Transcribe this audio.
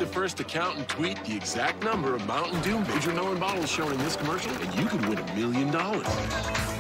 first account and tweet the exact number of Mountain Dew Major Melon bottles shown in this commercial, and you could win $1 million.